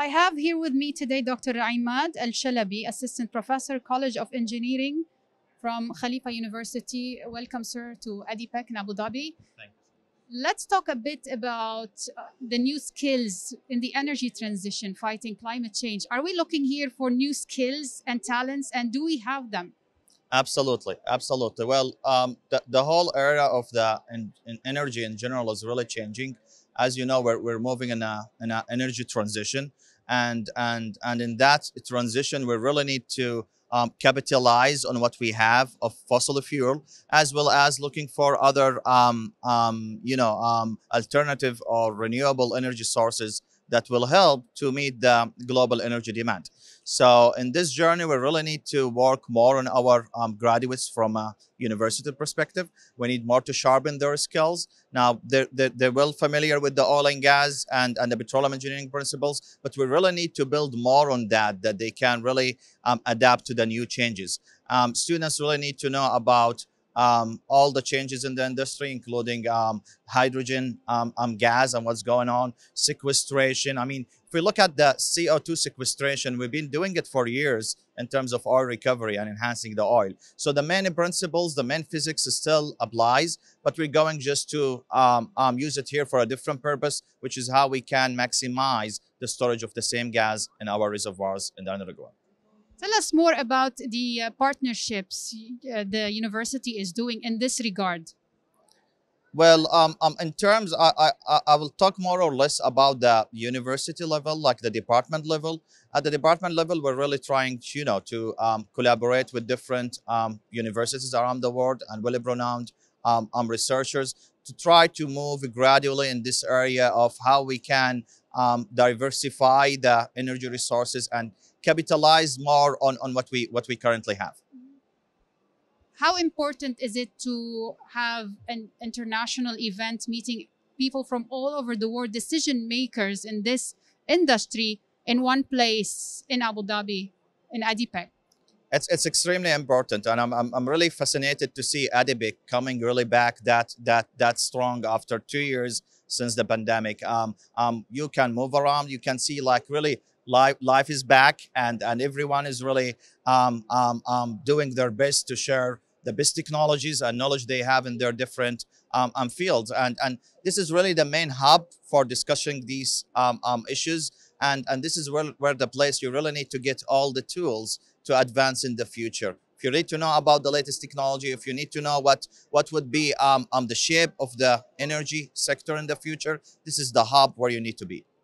I have here with me today Dr. Emad Shalabi, Assistant Professor, College of Engineering from Khalifa University. Welcome, sir, to ADIPEC in Abu Dhabi. Thank you. Let's talk a bit about the new skills in the energy transition, fighting climate change. Are we looking here for new skills and talents, and do we have them? Absolutely, absolutely. Well, the whole area of in energy in general is really changing. As you know, we're moving in a energy transition, and in that transition, we really need to capitalize on what we have of fossil fuel, as well as looking for other alternative or renewable energy sources that will help to meet the global energy demand. So in this journey, we really need to work more on our graduates from a university perspective. We need more to sharpen their skills. Now, they're well familiar with the oil and gas and the petroleum engineering principles, but we really need to build more on that they can really adapt to the new changes. Students really need to know about all the changes in the industry, including hydrogen gas and what's going on, sequestration. I mean, if we look at the CO2 sequestration, we've been doing it for years in terms of oil recovery and enhancing the oil. So the main principles, the main physics still applies, but we're going just to use it here for a different purpose, which is how we can maximize the storage of the same gas in our reservoirs in the underground. Tell us more about the partnerships the university is doing in this regard. Well, in terms, I will talk more or less about the university level, like the department level. At the department level, we're really trying, to collaborate with different universities around the world and well-renowned researchers to try to move gradually in this area of how we can diversify the energy resources and capitalize more on what we currently have. How important is it to have an international event meeting people from all over the world, decision makers in this industry, in one place in Abu Dhabi, in ADIPEC? It's extremely important, and I'm really fascinated to see ADIPEC coming really back that strong after 2 years since the pandemic. You can move around, you can see like really life is back, and everyone is really doing their best to share the best technologies and knowledge they have in their different fields, and this is really the main hub for discussing these issues, and this is where the place you really need to get all the tools to advance in the future. If you need to know about the latest technology, if you need to know what would be the shape of the energy sector in the future, this is the hub where you need to be.